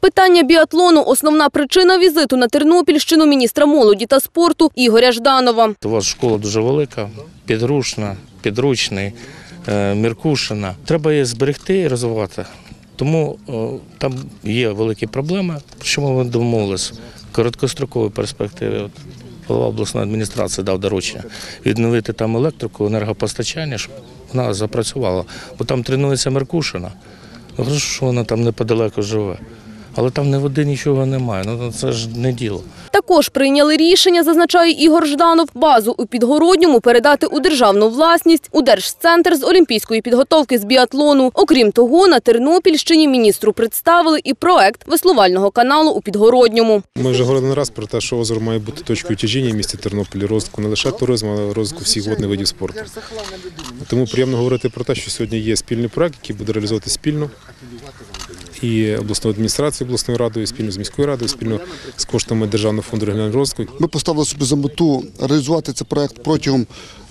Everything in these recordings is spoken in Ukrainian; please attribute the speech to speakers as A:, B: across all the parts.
A: Питання біатлону – основна причина візиту на Тернопільщину міністра молоді та спорту Ігоря Жданова.
B: У вас школа дуже велика, підручна, підручний, Міркушина. Треба її зберегти і розвивати. Тому там є великі проблеми, про що ми домовилися в короткостроковій перспективі. Голова обласної адміністрації дав доручення відновити там електрику, енергопостачання, щоб вона запрацювала. Бо там тренується Міркушина. Хорошо, що вона там неподалеку живе. Але там ні води, нічого немає. Ну, це ж не діло.
A: Також прийняли рішення, зазначає Ігор Жданов, базу у Підгородньому передати у державну власність, у Держцентр з олімпійської підготовки з біатлону. Окрім того, на Тернопільщині міністру представили і проект веслувального каналу у Підгородньому.
C: Ми вже говорили не раз про те, що озеро має бути точкою тяжіння в місті Тернополі, розвитку не лише туризму, але й розвитку всіх водних видів спорту. Тому приємно говорити про те, що сьогодні є спільний проект, який буде реалізовувати спільно. І обласною адміністрацією, обласною радою, спільно з міською радою, спільно з коштами Державного фонду регіонального розвитку.
D: Ми поставили собі за мету реалізувати цей проект протягом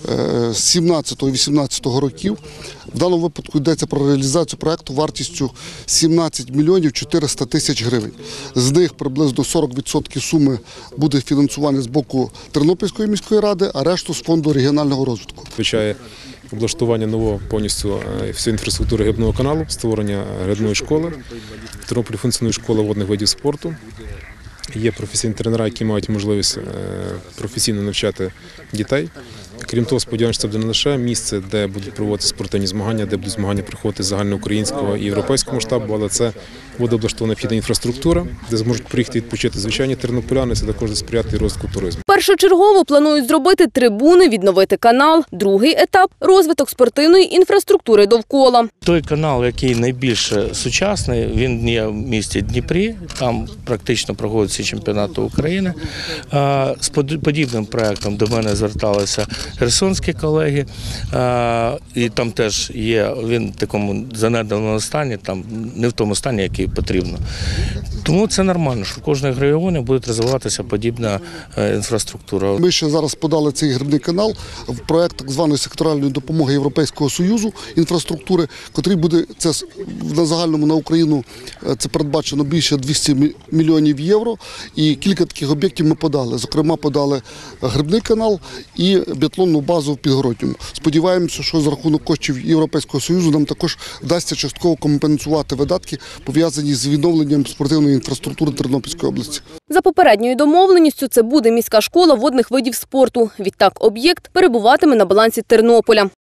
D: 17-18 років. В даному випадку йдеться про реалізацію проекту вартістю 17 мільйонів 400 тисяч гривень. З них приблизно 40% суми буде фінансування з боку Тернопільської міської ради, а решту з фонду регіонального розвитку.
C: Включає облаштування нового повністю всієї інфраструктури грибного каналу, створення грибної школи. В Тернополі функціонує школа водних видів спорту. Є професійні тренери, які мають можливість професійно навчати дітей. Крім того, сподіваємося, це буде не лише місце, де будуть проводити спортивні змагання, де будуть змагання проходити з загальноукраїнського і європейського масштабу, але це буде облаштована необхідна інфраструктура, де зможуть приїхати відпочити звичайні тернополяни, це також сприяти розвитку туризму.
A: Першочергово планують зробити трибуни, відновити канал. Другий етап – розвиток спортивної інфраструктури довкола.
B: Той канал, який найбільш сучасний, він є в місті Дніпрі, там практично проводяться чемпіонати України. З подібним проєктом до мене зверталися херсонські колеги, і там теж є, він в такому занедбаному стані, там не в тому стані, який потрібно. Тому це нормально, що в кожному регіоні буде розвиватися подібна інфраструктура.
D: Ми ще зараз подали цей грибний канал в проект так званої секторальної допомоги Європейського Союзу інфраструктури, котрий буде, це на загальному на Україну, це передбачено більше 200 мільйонів євро, і кілька таких об'єктів ми подали. Зокрема, подали грибний канал і біатлонну базу в Підгородньому. Сподіваємося, що за рахунок коштів Європейського Союзу нам також вдасться частково компенсувати видатки, пов'язані з відновленням спортивної інфраструктури Тернопільської області.
A: За попередньою домовленістю це буде міська школа водних видів спорту. Відтак об'єкт перебуватиме на балансі Тернополя.